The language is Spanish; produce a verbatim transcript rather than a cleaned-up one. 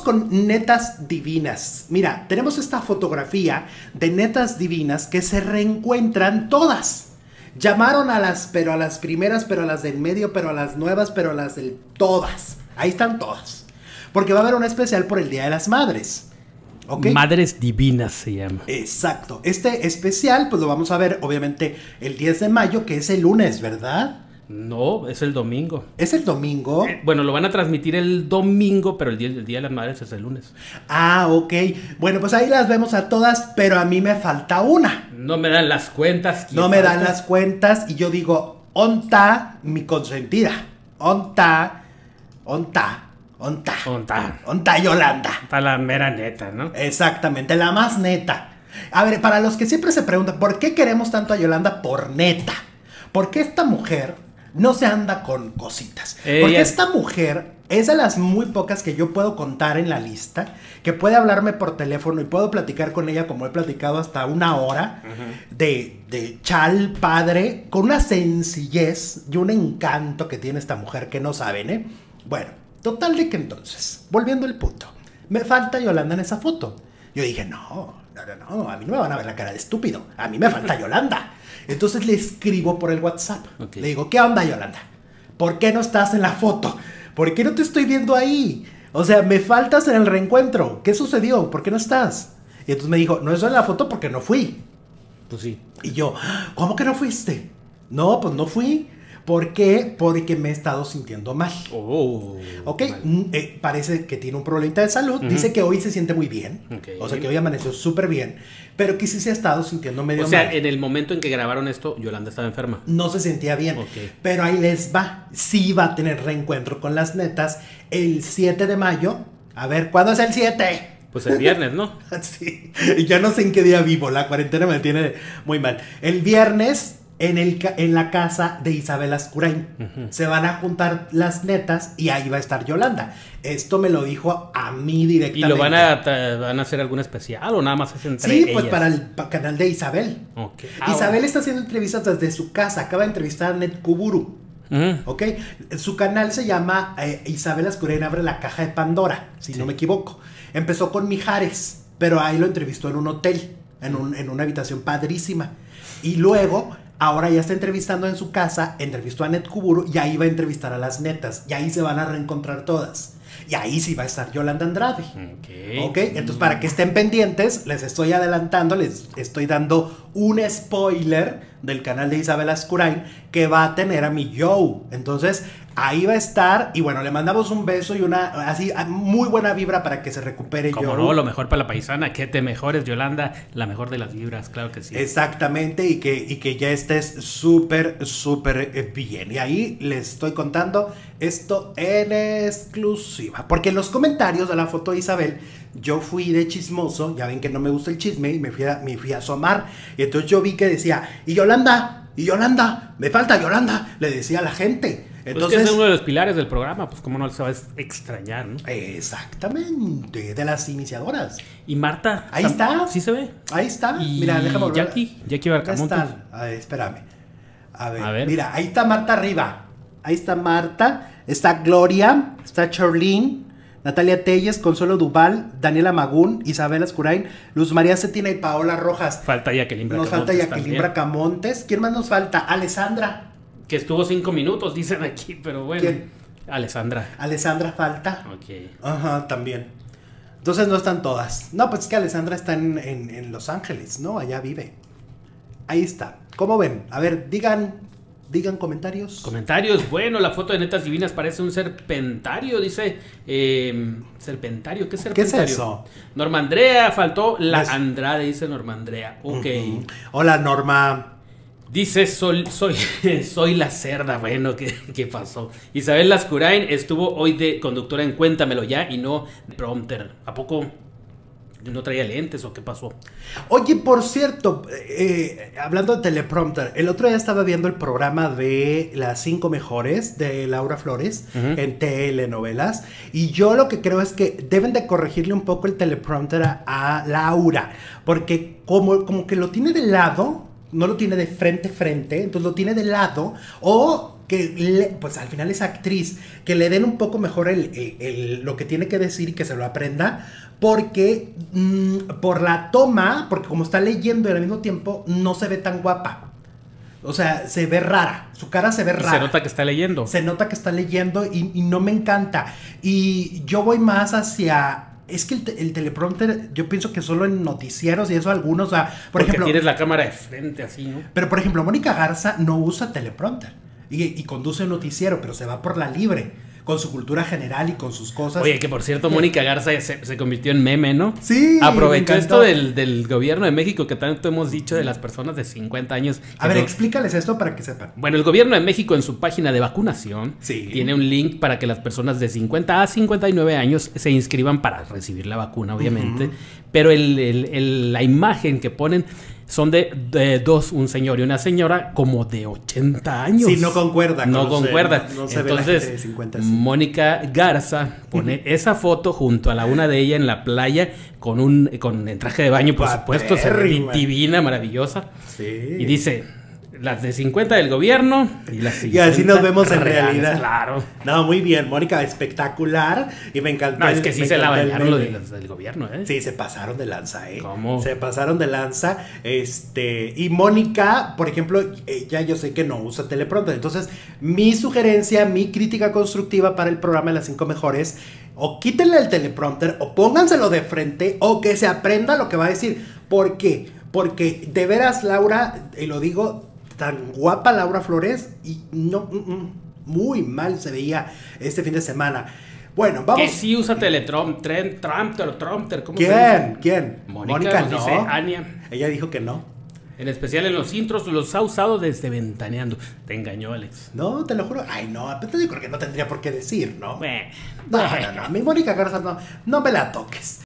con netas divinas. Mira, tenemos esta fotografía de netas divinas que se reencuentran todas. Llamaron a las, pero a las primeras, pero a las del medio, pero a las nuevas, pero a las del... Todas. Ahí están todas. Porque va a haber un especial por el Día de las Madres. ¿Okay? Madres Divinas se llama. Exacto. Este especial, pues lo vamos a ver, obviamente, el diez de mayo, que es el lunes, ¿verdad? No, es el domingo. ¿Es el domingo? Eh, bueno, lo van a transmitir el domingo, pero el día, el día de las Madres es el lunes. Ah, ok. Bueno, pues ahí las vemos a todas, pero a mí me falta una. No me dan las cuentas. No me dan las cuentas y yo digo, onta mi consentida. Onta, onta, onta. Onta. Onta Yolanda. Está la mera neta, ¿no? Exactamente, la más neta. A ver, para los que siempre se preguntan, ¿por qué queremos tanto a Yolanda? Por neta. Porque esta mujer no se anda con cositas. Ella... Porque esta mujer es de las muy pocas que yo puedo contar en la lista, que puede hablarme por teléfono y puedo platicar con ella como he platicado hasta una hora, uh-huh. de, de chal padre, con una sencillez y un encanto que tiene esta mujer que no saben, ¿eh? Bueno, total de que entonces, volviendo al punto, me falta Yolanda en esa foto. Yo dije, no, no, no, no, a mí no me van a ver la cara de estúpido, a mí me falta Yolanda. Entonces le escribo por el WhatsApp. Okay. Le digo, ¿qué onda, Yolanda? ¿Por qué no estás en la foto? ¿Por qué no te estoy viendo ahí? O sea, me faltas en el reencuentro. ¿Qué sucedió? ¿Por qué no estás? Y entonces me dijo, no estoy en la foto porque no fui. Pues sí. Y yo, ¿cómo que no fuiste? No, pues no fui. ¿Por qué? Porque me he estado sintiendo mal. Oh, ok, eh, parece que tiene un problemita de salud. Uh-huh. Dice que hoy se siente muy bien. Okay. O sea, que hoy amaneció súper bien. Pero que sí se ha estado sintiendo medio mal. O sea, mal. En el momento en que grabaron esto, Yolanda estaba enferma. No se sentía bien. Okay. Pero ahí les va. Sí va a tener reencuentro con las netas el siete de mayo. A ver, ¿cuándo es el siete? Pues el viernes, ¿no? Sí. Ya no sé en qué día vivo. La cuarentena me tiene muy mal. El viernes... En, el, en la casa de Isabel Ascurain. Uh-huh. Se van a juntar las netas y ahí va a estar Yolanda. Esto me lo dijo a mí directamente. ¿Y lo van a, van a hacer algún especial o nada más es entre Sí, ellas? pues para el pa canal de Isabel. Okay. Ah, Isabel bueno. está haciendo entrevistas desde su casa. Acaba de entrevistar a Net Kuburu. Uh-huh. ¿Ok? Su canal se llama eh, Isabel Ascurain abre la caja de Pandora, si sí. no me equivoco. Empezó con Mijares, pero ahí lo entrevistó en un hotel, en, un, en una habitación padrísima. Y luego... Ahora ya está entrevistando en su casa, entrevistó a Net Kuburu y ahí va a entrevistar a las netas. Y ahí se van a reencontrar todas. Y ahí sí va a estar Yolanda Andrade. Ok. Ok, entonces para que estén pendientes, les estoy adelantando, les estoy dando un spoiler del canal de Isabel Ascurain que va a tener a mi Joe. Entonces ahí va a estar y bueno, le mandamos un beso y una así muy buena vibra para que se recupere. Como no, lo mejor para la paisana, que te mejores, Yolanda, la mejor de las vibras, claro que sí. Exactamente, y que, y que ya estés súper, súper bien. Y ahí les estoy contando esto en exclusiva, porque en los comentarios de la foto de Isabel yo fui de chismoso, ya ven que no me gusta el chisme y me fui a, me fui a asomar, y entonces yo vi que decía, y Yolanda, y Yolanda, me falta Yolanda, le decía a la gente. Entonces, pues que es uno de los pilares del programa, pues cómo no se va a extrañar, ¿no? Exactamente, de las iniciadoras. Y Marta. Ahí está. Sí se ve. Ahí está. Y mira, déjame volver. Jackie, Jackie Barcamontes. Ahí está. A ver, espérame. A ver, a ver, mira, ahí está Marta arriba. Ahí está Marta, está Gloria, está Charlene, Natalia Telles, Consuelo Duval, Daniela Magún, Isabel Ascurain, Luz María Cetina y Paola Rojas. Falta Jacqueline Bracamontes. Nos falta Jacqueline Bracamontes. ¿Quién más nos falta? Alessandra. Que estuvo cinco minutos, dicen aquí, pero bueno. ¿Quién? Alessandra. Alessandra falta. Ok. Ajá, también. Entonces no están todas. No, pues es que Alessandra está en, en, en Los Ángeles, ¿no? Allá vive. Ahí está. ¿Cómo ven? A ver, digan, digan comentarios. Comentarios. Bueno, la foto de Netas Divinas parece un serpentario, dice. Eh, serpentario, ¿qué es serpentario? ¿Qué es eso? Norma Andrea, faltó la Es... Andrade, dice Norma Andrea. Ok. Uh-huh. Hola, Norma. Dice, soy, soy, soy la cerda. Bueno, ¿qué, ¿qué pasó? Isabel Ascurain estuvo hoy de conductora en Cuéntamelo Ya y no de prompter. ¿A poco no traía lentes o qué pasó? Oye, por cierto, eh, hablando de teleprompter, el otro día estaba viendo el programa de Las Cinco Mejores de Laura Flores, uh-huh, en telenovelas, y yo lo que creo es que deben de corregirle un poco el teleprompter a, a Laura, porque como, como que lo tiene de lado, no lo tiene de frente frente, entonces lo tiene de lado, o que le, pues al final es actriz, que le den un poco mejor el, el, el, lo que tiene que decir y que se lo aprenda, porque mmm, por la toma, porque como está leyendo y al mismo tiempo no se ve tan guapa. O sea, se ve rara, su cara se ve rara. Se nota que está leyendo. Se nota que está leyendo y, y no me encanta. Y yo voy más hacia... Es que el, te, el teleprompter, yo pienso que solo en noticieros y eso algunos, o sea, por Porque ejemplo... tienes la cámara de frente así, ¿no? Pero por ejemplo, Mónica Garza no usa teleprompter y, y conduce un noticiero, pero se va por la libre. Con su cultura general y con sus cosas. Oye, que por cierto, Mónica Garza se, se convirtió en meme, ¿no? Sí. Aprovechó esto del, del gobierno de México que tanto hemos dicho de las personas de cincuenta años. A ver, no... explícales esto para que sepan. Bueno, el gobierno de México en su página de vacunación sí. tiene un link para que las personas de cincuenta a cincuenta y nueve años se inscriban para recibir la vacuna, obviamente. Uh-huh. Pero el, el, el, la imagen que ponen... Son de, de dos, un señor y una señora como de ochenta años. Sí, no concuerda. No concuerda. No, no se Entonces, ve la gente de cincuenta, sí. Mónica Garza pone esa foto junto a la una de ella en la playa con un con el traje de baño, por supuesto, se ve divina, maravillosa. Sí. Y dice... Las de cincuenta del gobierno y las cincuenta y así nos vemos en reales, realidad. Claro. No, muy bien, Mónica, espectacular. Y me encantó. No, es que sí se la bañaron los de del gobierno, ¿eh? Sí, se pasaron de lanza, ¿eh? ¿Cómo? Se pasaron de lanza. Este. Y Mónica, por ejemplo, ya yo sé que no usa teleprompter. Entonces, mi sugerencia, mi crítica constructiva para el programa de las cinco mejores. O quítenle el teleprompter, o pónganselo de frente, o que se aprenda lo que va a decir. ¿Por qué? Porque de veras, Laura, y lo digo. Tan guapa Laura Flores y no, mm, mm, muy mal se veía este fin de semana. Bueno, vamos. Que sí usa teleprompter, Trumpter, Trumpter, ¿cómo ¿Quién? se dice? ¿Quién? Mónica, Mónica nos no. dice Ania. Ella dijo que no. En especial en los intros los ha usado desde Ventaneando. Te engañó, Alex. No, te lo juro. Ay, no, pero yo creo que no tendría por qué decir, ¿no? Bueno, no, no, no. A mí Mónica Garza no, no me la toques.